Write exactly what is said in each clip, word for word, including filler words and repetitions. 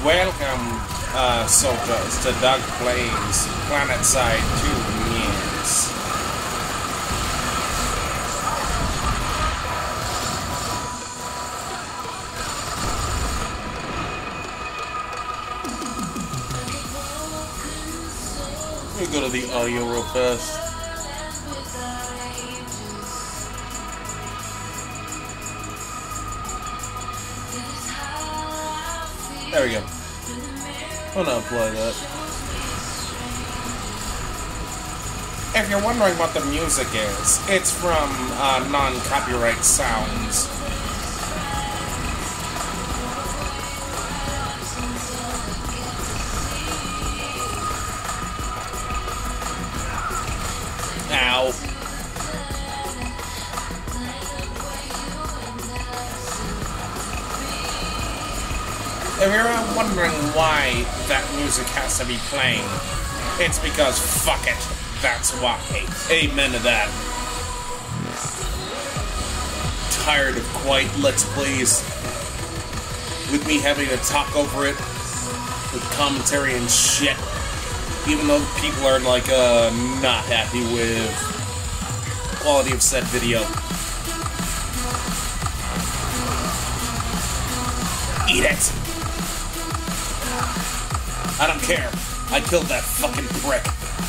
Welcome, uh, soldiers, to Doug Plays Planetside two years. Let me go to the audio real fast. There we go. I'm gonna apply that. If you're wondering what the music is, it's from uh, non-copyright sounds. Ow. If you're wondering why that music has to be playing, it's because fuck it, that's why. Amen to that. Tired of quiet Let's Plays with me having to talk over it with commentary and shit, even though people are like uh, not happy with the quality of said video. Eat it! I don't care. I killed that fucking prick.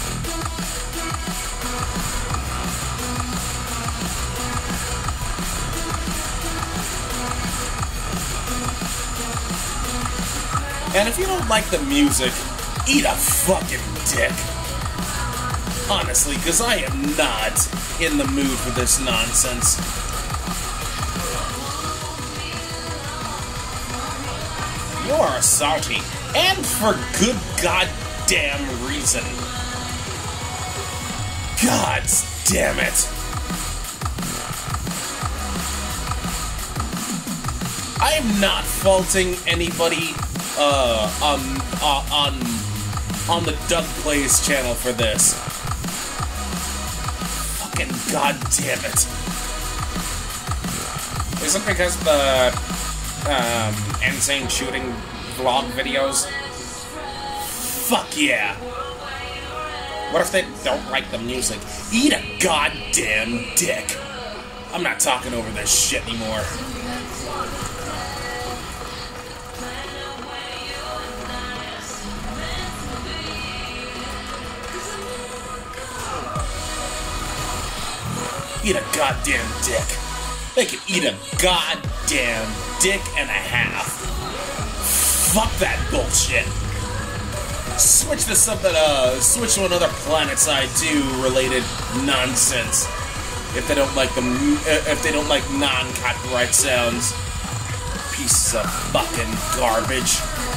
And if you don't like the music, eat a fucking dick. Honestly, because I am not in the mood for this nonsense. You are salty. And for good goddamn reason. God damn it. I am not faulting anybody uh, on, uh, on, on the Doug Plays channel for this. Fucking goddamn it. Is it because the um, insane shooting vlog videos? Fuck yeah. What if they don't like the music? Eat a goddamn dick. I'm not talking over this shit anymore. Eat a goddamn dick. They can eat a goddamn dick and a half. Fuck that bullshit. Switch to something, uh, switch to another Planetside two related nonsense. If they don't like the, if they don't like non-copyright sounds. Pieces of fucking garbage.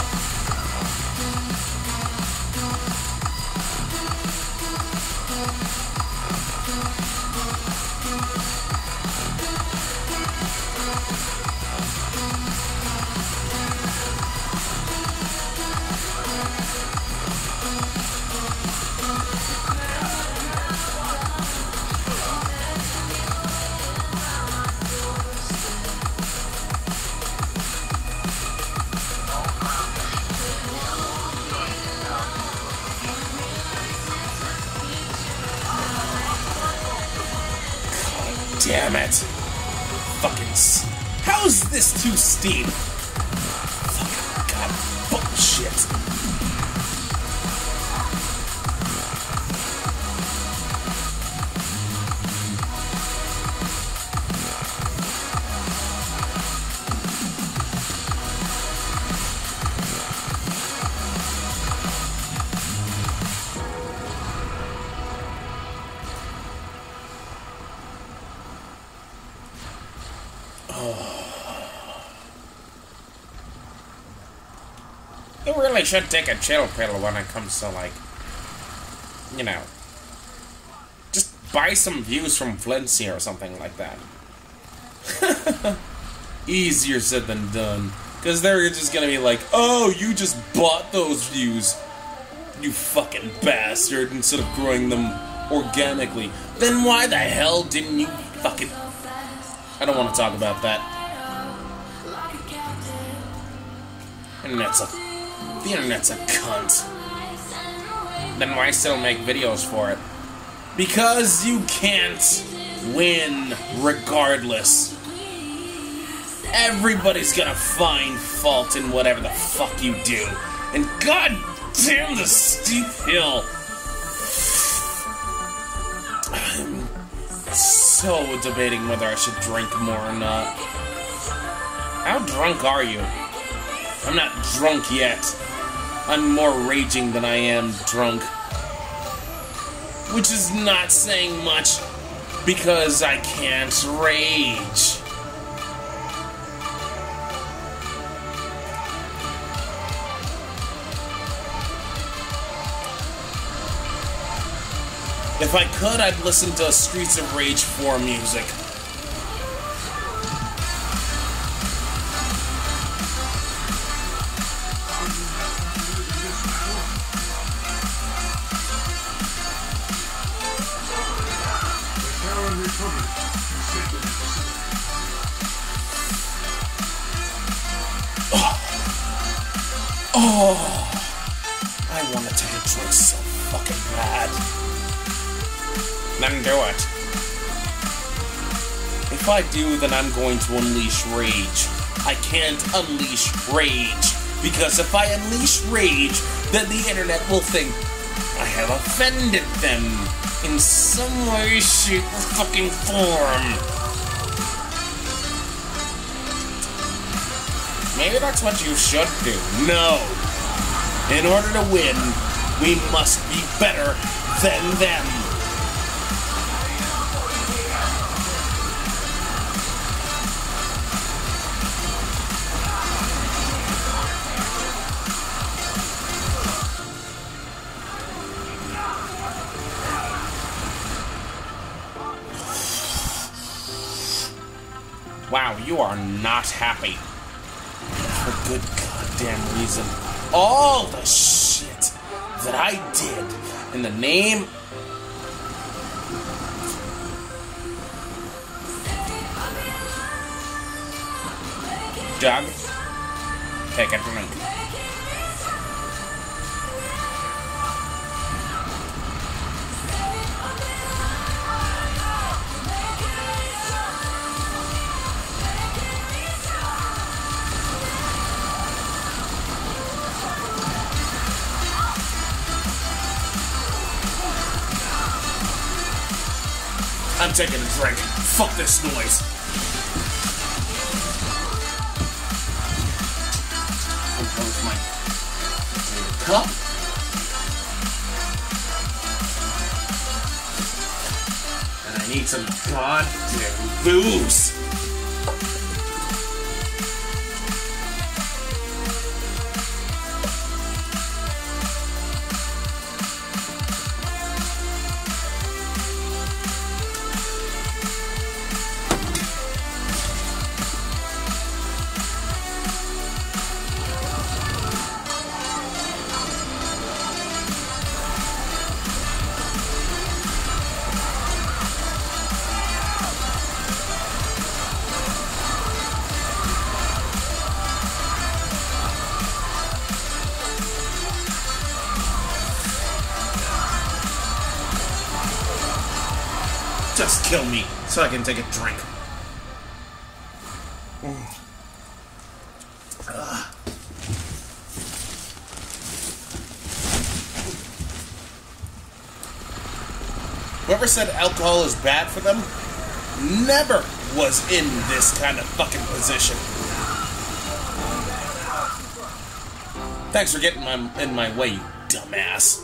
Damn it. Fucking... S How's this too steep? Fucking god bullshit. You really should take a chill pill when it comes to, like, you know, just buy some views from Flintsy or something like that. Easier said than done. Because they're just gonna be like, oh, you just bought those views, you fucking bastard, instead of growing them organically. Then why the hell didn't you fucking... I don't want to talk about that. Internet's a... The internet's a cunt. Then why still make videos for it? Because you can't win regardless. Everybody's gonna find fault in whatever the fuck you do. And god damn the steep hill. I'm so debating whether I should drink more or not. How drunk are you? I'm not drunk yet. I'm more raging than I am drunk. Which is not saying much, because I can't rage. If I could, I'd listen to Streets of Rage four music. Oh, I want to take a drink so fucking bad. Then do it. If I do, then I'm going to unleash rage. I can't unleash rage, because if I unleash rage, then the internet will think I have offended them in some way, shape, or fucking form. Maybe that's what you should do. No. In order to win, we must be better than them. Wow, you are not happy. For good goddamn reason. All the shit that I did in the name... Doug, take a drink. I'm taking a drink. Fuck this noise. Compose my cup. And I need some goddamn booze. Just kill me, so I can take a drink. Mm. Ugh. Whoever said alcohol is bad for them never was in this kind of fucking position. Thanks for getting my, in my way, you dumbass.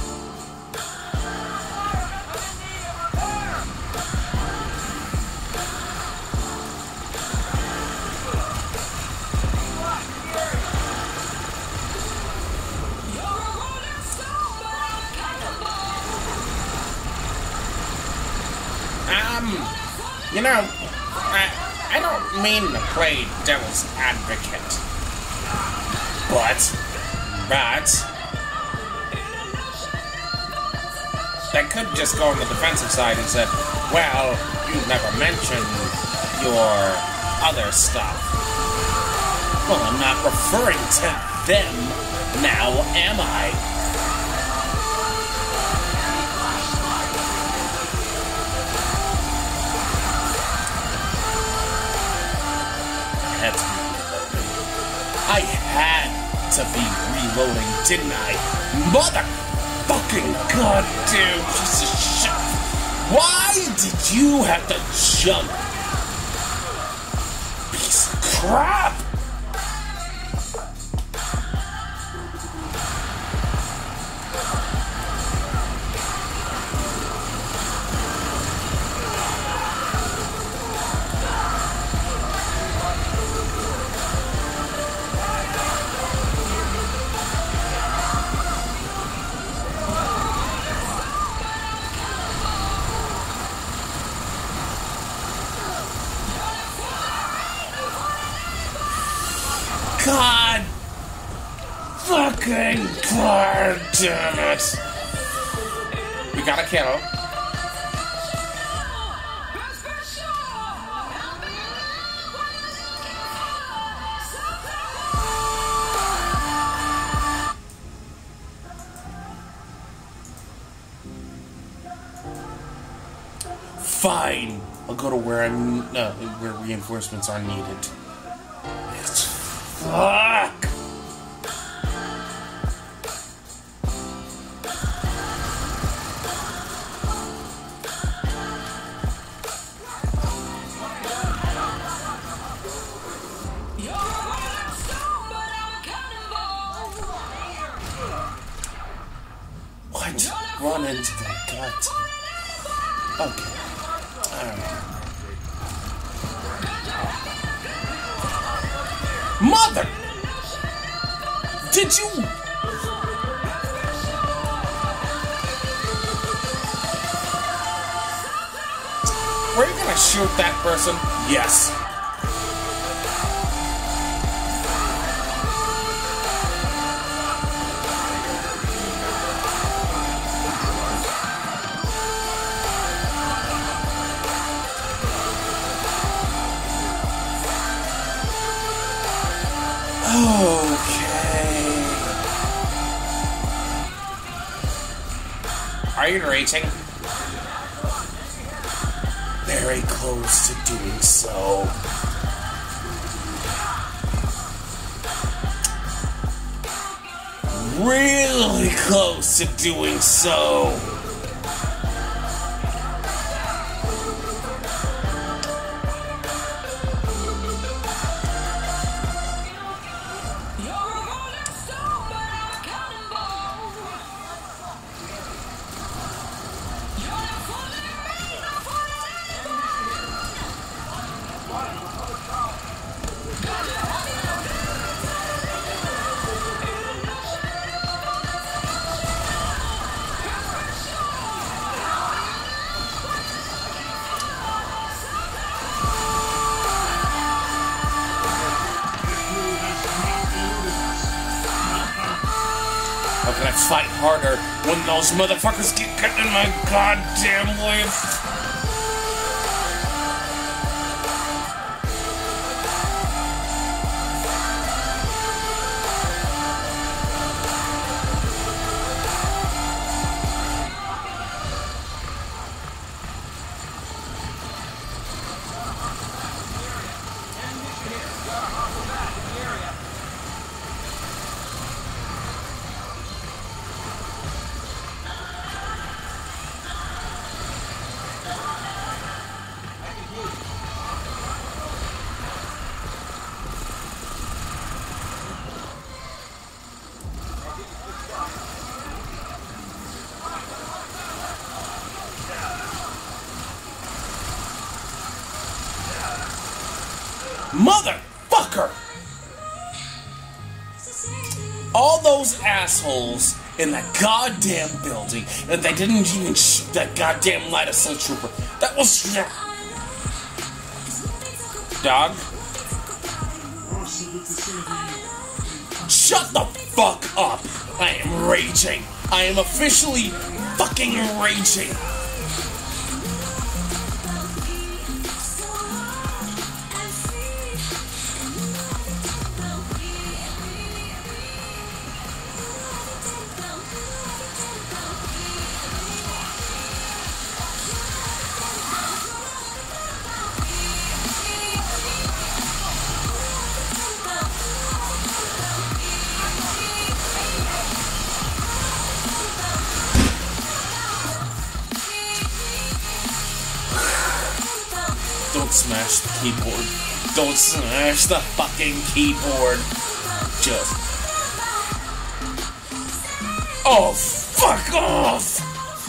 Um, you know, I, I don't mean to play devil's advocate, but, but, they could just go on the defensive side and say, well, you never mentioned your other stuff. Well, I'm not referring to them, now am I. I had to be reloading, didn't I? Motherfucking goddamn piece of shit! Why did you have to jump? Piece of crap! God fucking god damn it. We got a kill. Fine. I'll go to where I'm uh, where reinforcements are needed. It's fuck. What? Run into the goddamn. Okay. Alright. Mother! Did you... Were you gonna shoot that person? Yes. Okay. Are you raging? Very close to doing so. Really close to doing so. How can I fight harder when those motherfuckers keep getting in my goddamn way? Motherfucker! All those assholes in that goddamn building, and they didn't even shoot that goddamn light assault trooper. That was... Dog? Shut the fuck up! I am raging. I am officially fucking raging. smash the keyboard. Don't smash the fucking keyboard. Just... Oh, fuck off!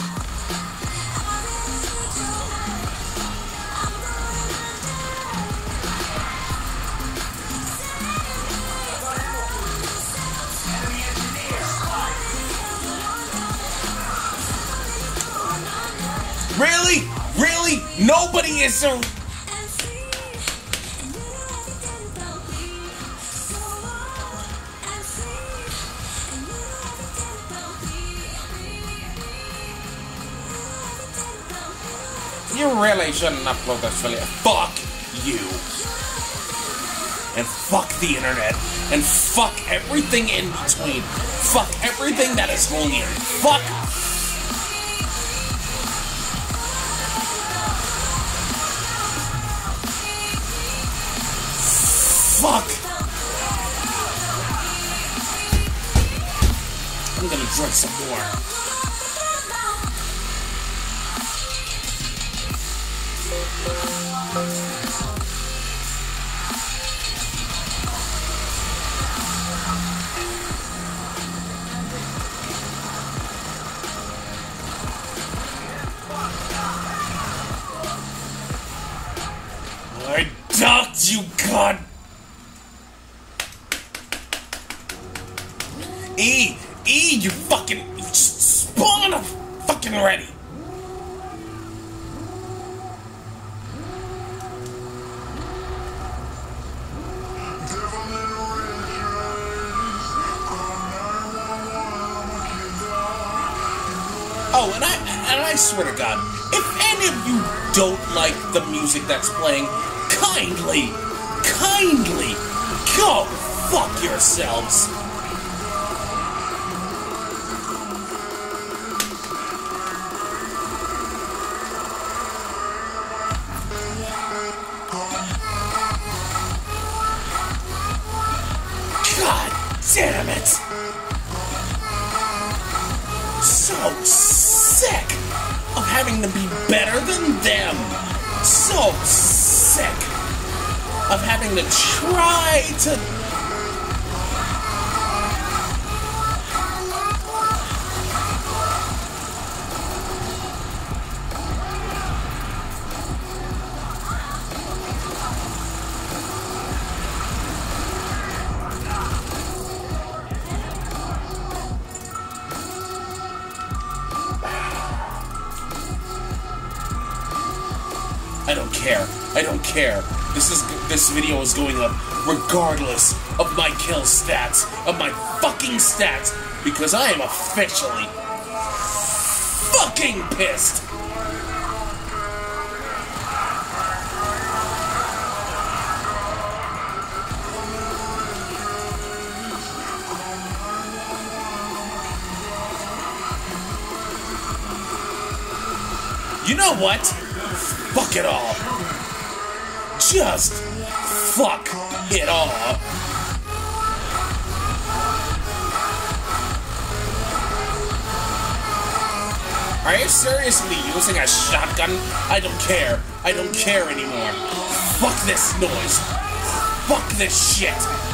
Really? Really? Nobody is so... You really shouldn't upload this video. Fuck you. And fuck the internet. And fuck everything in between. Fuck everything that is wrong here. Fuck... Fuck! I'm gonna drink some more. I ducked, you god! E! E! You fucking... Spawn a fucking ready! Oh, and I, and I swear to God, if any of you don't like the music that's playing, kindly, kindly, go fuck yourselves! God damn it! So sick of having to be better than them. So sick of having to try to... I don't care. I don't care. This is this video is going up regardless of my kill stats, of my fucking stats, because I am officially fucking pissed. You know what? Fuck it all. Just fuck it all. Are you seriously using a shotgun? I don't care. I don't care anymore. Fuck this noise. Fuck this shit.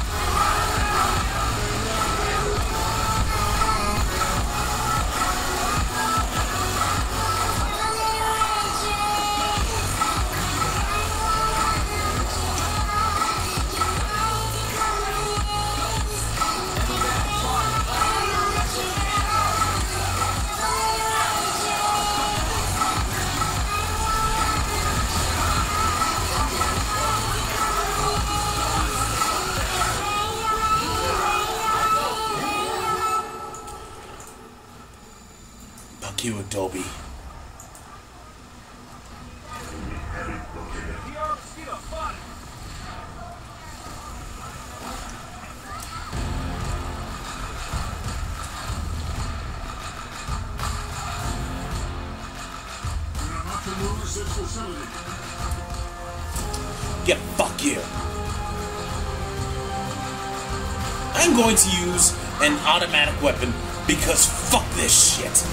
Fuck you, Adobe. Yeah, fuck you. I'm going to use an automatic weapon because fuck this shit.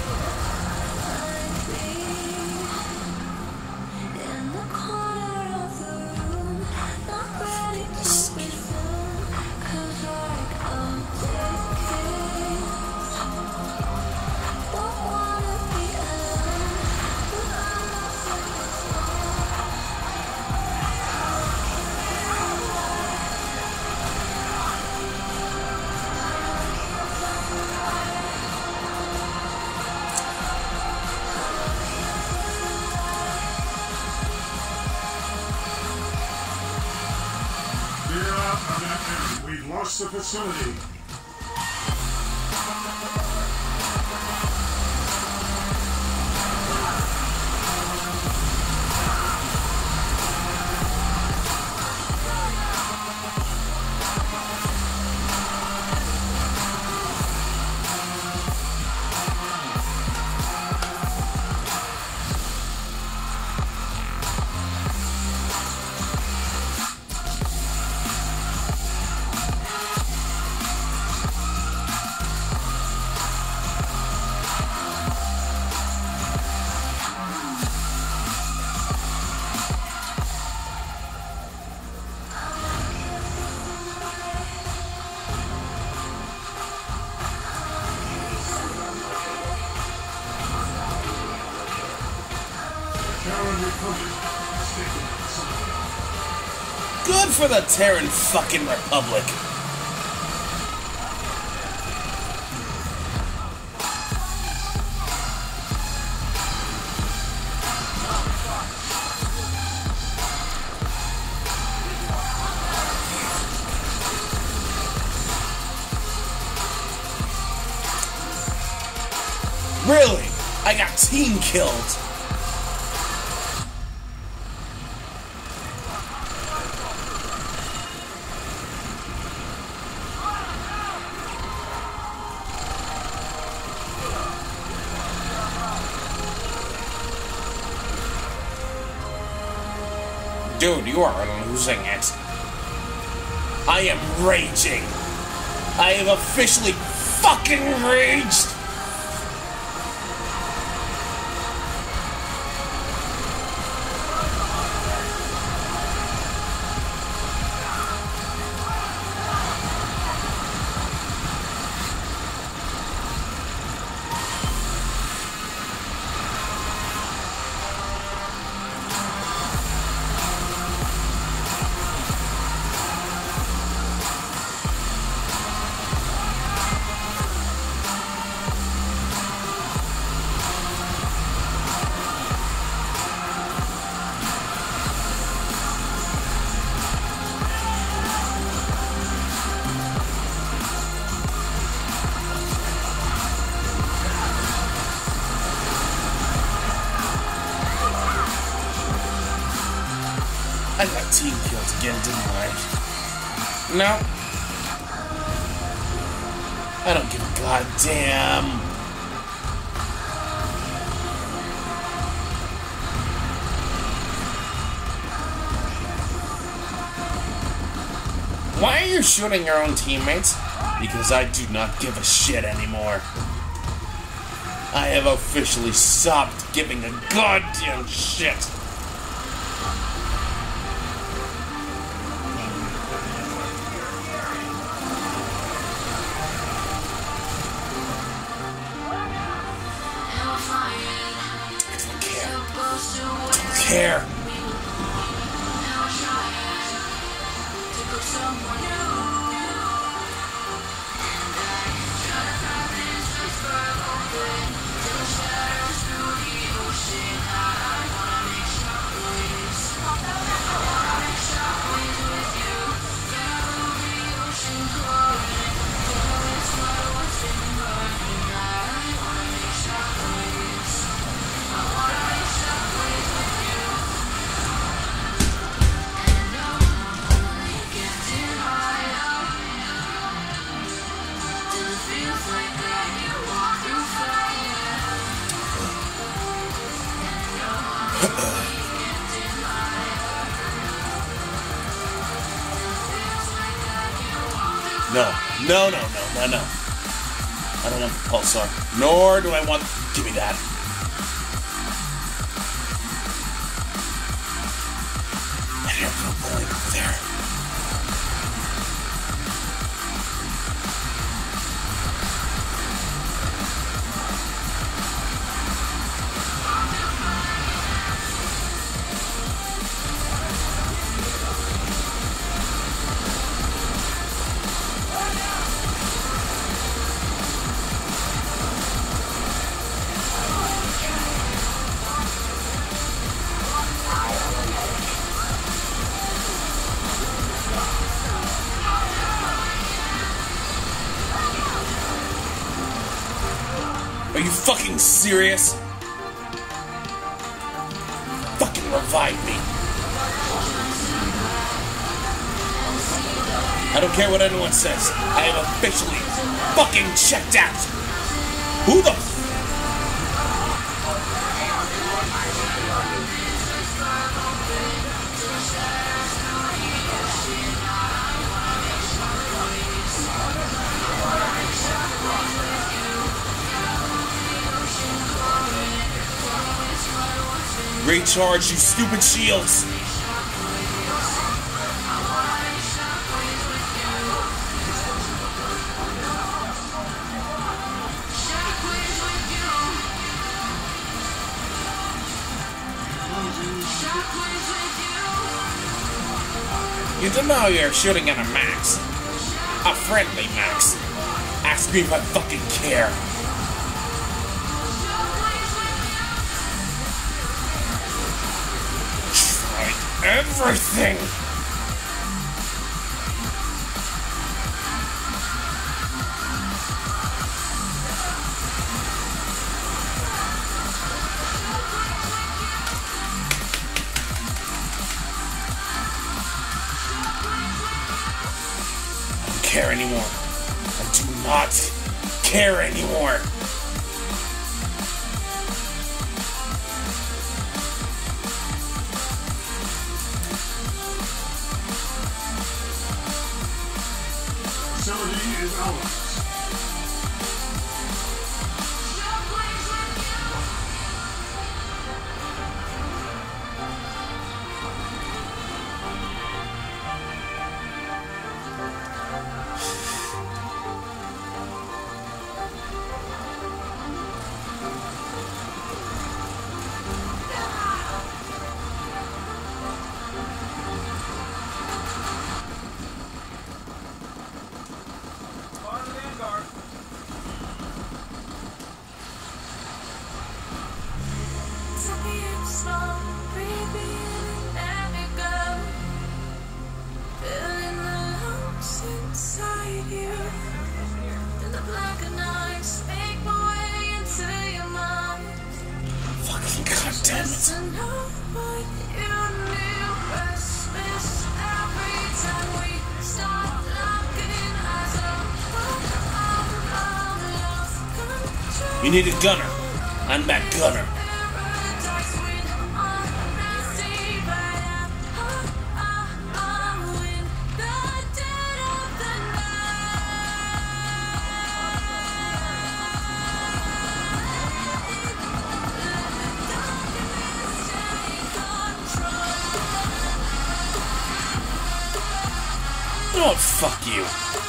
vicinity. Good for the Terran fucking Republic. Really? I got team killed. Dude, you are losing it. I am raging. I have officially fucking raged. I got team killed again, didn't I? No. I don't give a goddamn. Why are you shooting your own teammates? Because I do not give a shit anymore. I have officially stopped giving a goddamn shit. Care. No, no, no, no, no, no. I don't want the pulsar. Nor do I want... Give me that. I have no point over there. Are you fucking serious? Fucking revive me. I don't care what anyone says. I am officially fucking checked out. Who the f- Recharge, you stupid shields! You don't know you're shooting at a max. A friendly max. Ask me if I fucking care. Everything! I don't care anymore. I do not care anymore. Facility is ours. God damn it. You need a gunner. I'm that gunner. Oh, fuck you.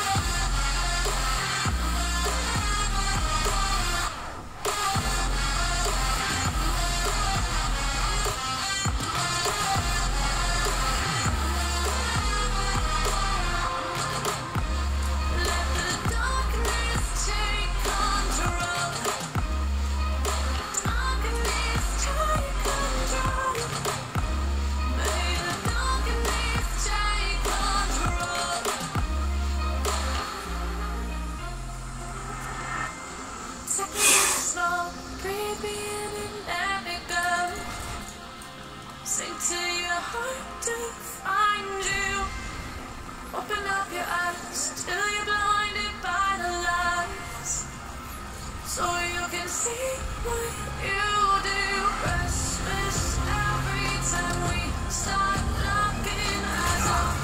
Sing to your heart to find you. Open up your eyes till you're blinded by the lights, so you can see what you do. Restless every time we start looking as our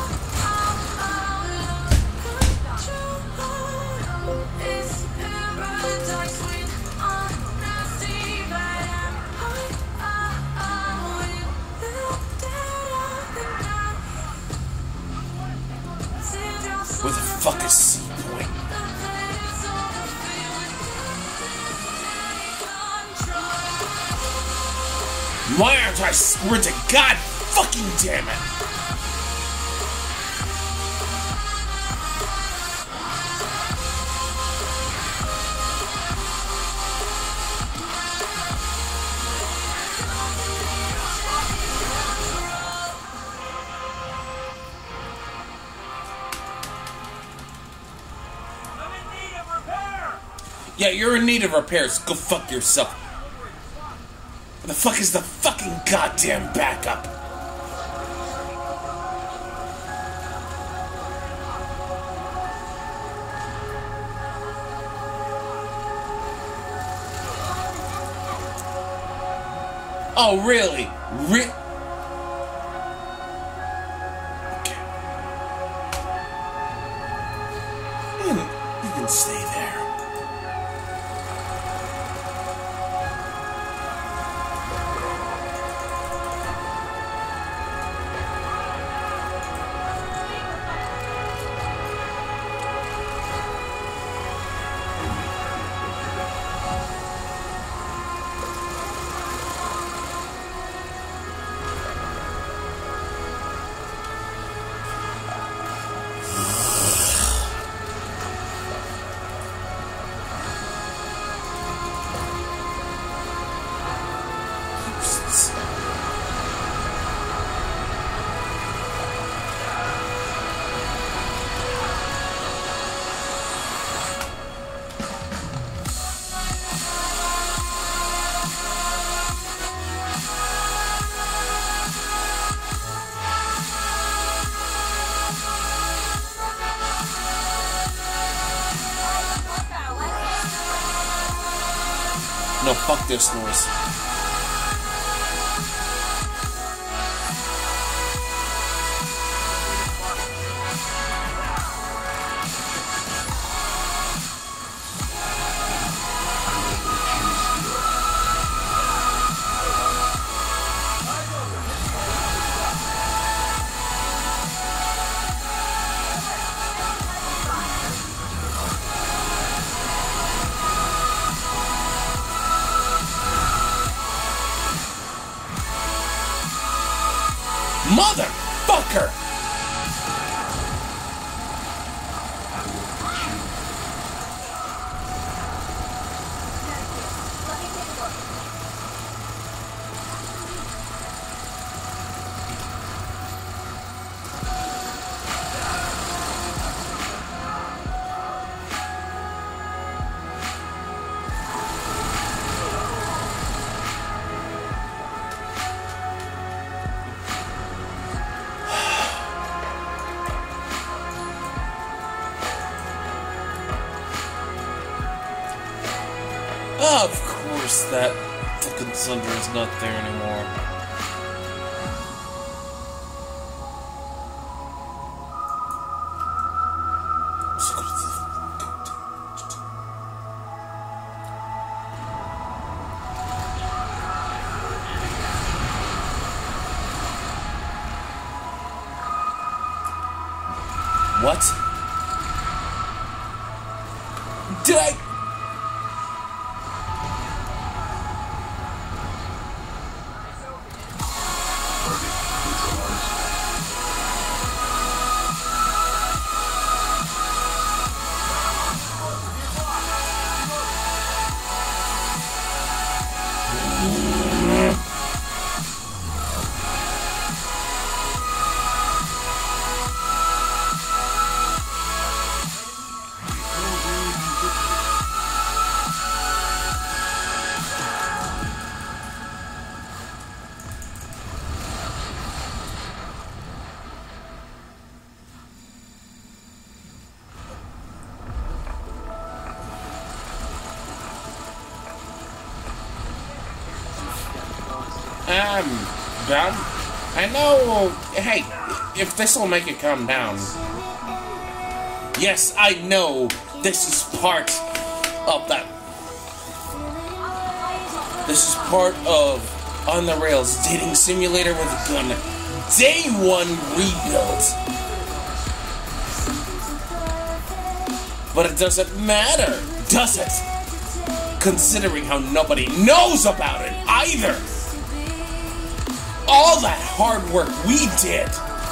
control is paradise with honesty, but Where the fuck is C-Point? Why aren't I sprinting? God fucking damn it! Yeah, you're in need of repairs. Go fuck yourself. Where the fuck is the fucking goddamn backup? Oh, really? Re- okay. You can, you can stay there. No, fuck this noise. Motherfucker! Of course, that fucking Thunder is not there anymore. What? Did I? Um, done? I know. Hey, if this will make it calm down. Yes, I know. This is part of that. This is part of On the Rails dating simulator with a gun. Day one rebuild. But it doesn't matter, does it? Considering how nobody knows about it either. All that hard work we did.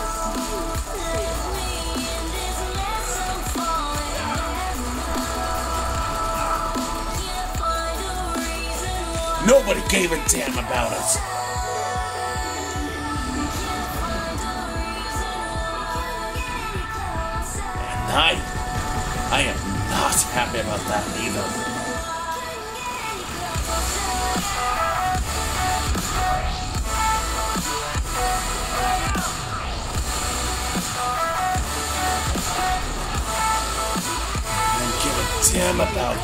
Nobody gave a damn about it. And I, I am not happy about that either. damn about it.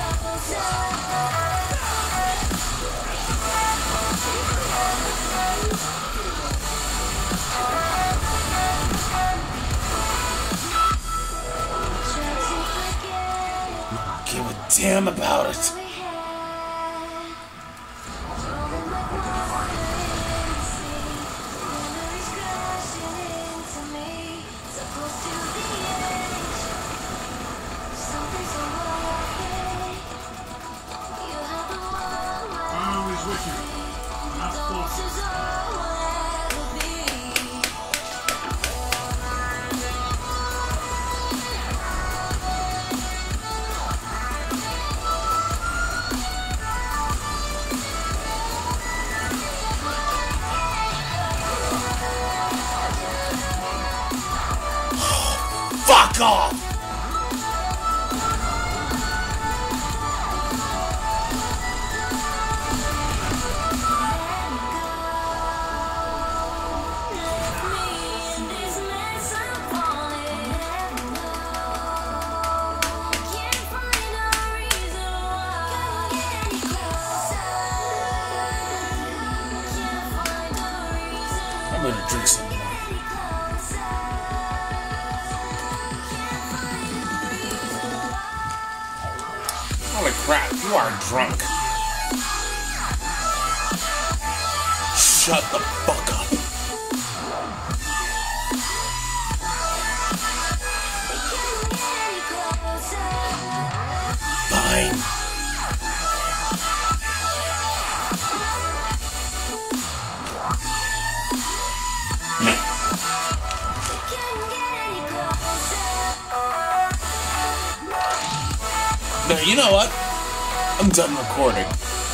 Give a damn about it. Fuck off! I'm gonna drink some more. Holy crap, you are drunk. Shut the fuck up. Fine. No, you know what? I'm done recording.